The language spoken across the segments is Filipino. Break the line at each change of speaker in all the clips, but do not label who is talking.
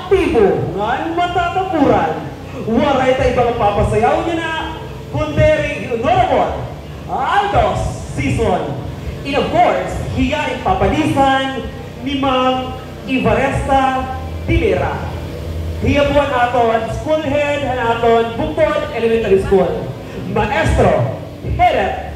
aktibo ngan matatapuran. Waray tayo bang papasayaw niya na kundi honorable Aldo Sison. And of course, hiyaring papalisan ni Mang Ivaresta Tilera. Hiya po ang aton school head, ang aton Bukod Elementary School. Maestro Heret.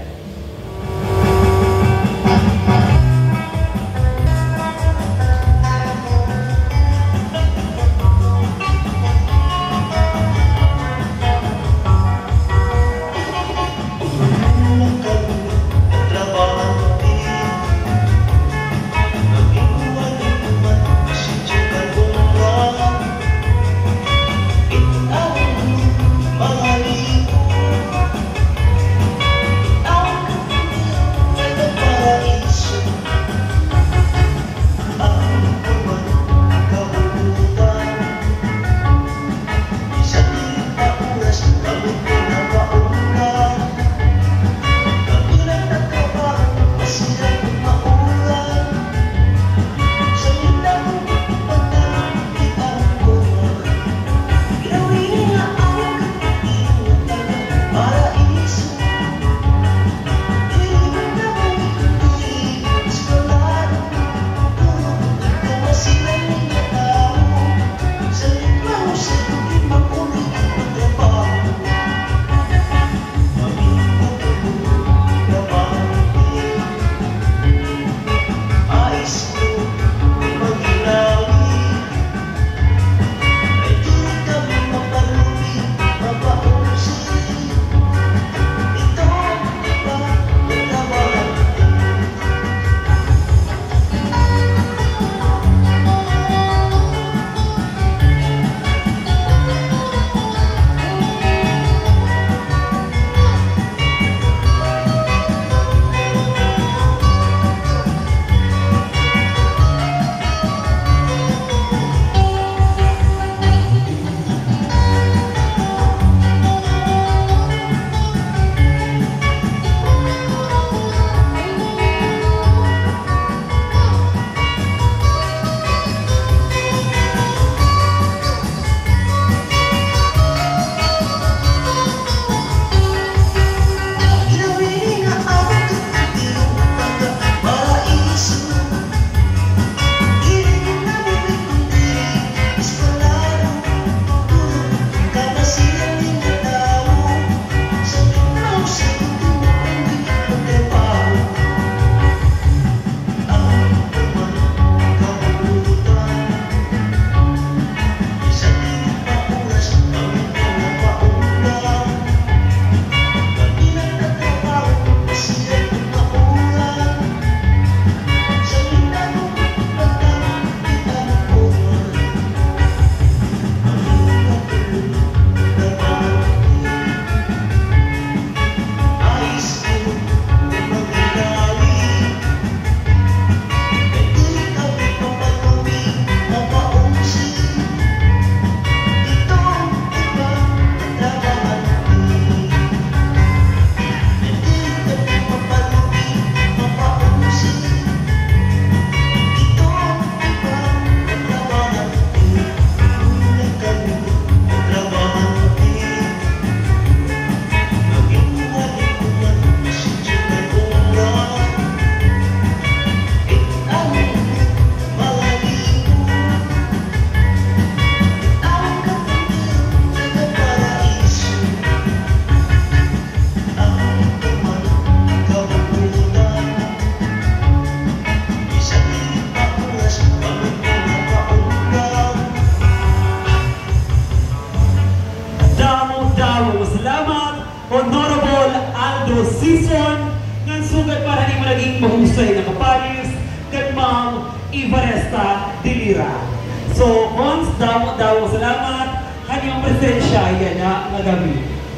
Honorable Aldo Sison, ng sugat para di mo naging mahusay na kapalis, kay Ma'am Ivaresta Tilera. So, once daw salamat, kanyang presensya yan na gabi.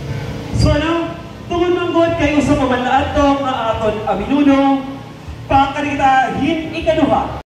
So, ano, tungod manggod kayo sa mamalaatong aton aminuno, pangkanita hin ikaduha.